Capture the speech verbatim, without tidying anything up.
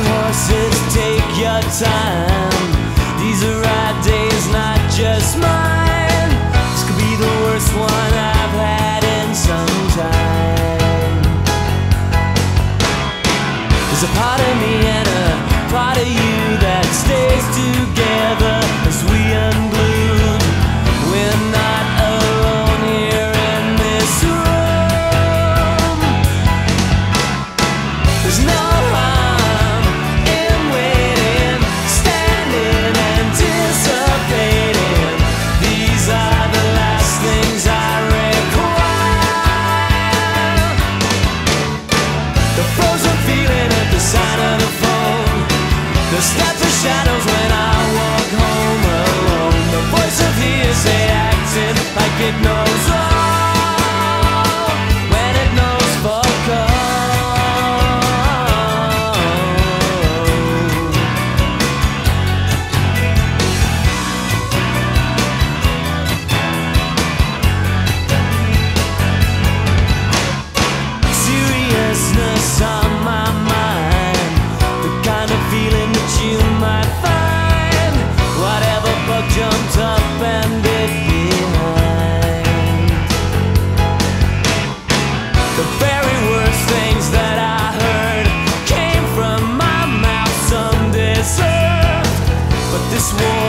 horses, take your time. These are right days, not just mine. This could be the worst one I've had in some time. There's a part of me and a part of you that stays together as we unglued. We're not alone here in this room. There's no harm in waiting, standing, anticipating. These are the last things I require. The frozen feeling at the sign of the phone, the steps of shadows when I walk home alone, the voice of hearsay acting like it knows all when it knows fuck all. Seriousness on my mind, the kind of feeling that you might find whatever bug jumped up and hid behind. The very worst things that I heard came from my mouth, some deserved, but this war